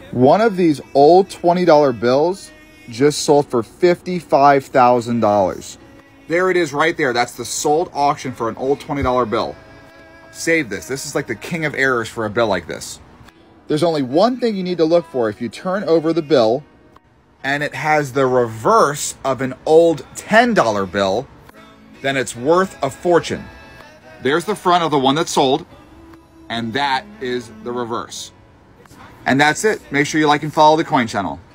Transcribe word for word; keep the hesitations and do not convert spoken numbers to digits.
One of these old twenty dollar bills just sold for fifty-five thousand dollars. There it is right there. That's the sold auction for an old twenty dollar bill. Save this. This is like the king of errors for a bill like this. There's only one thing you need to look for. If you turn over the bill and it has the reverse of an old ten dollar bill, then it's worth a fortune. There's the front of the one that sold, and that is the reverse. And that's it. Make sure you like and follow the Coin Channel.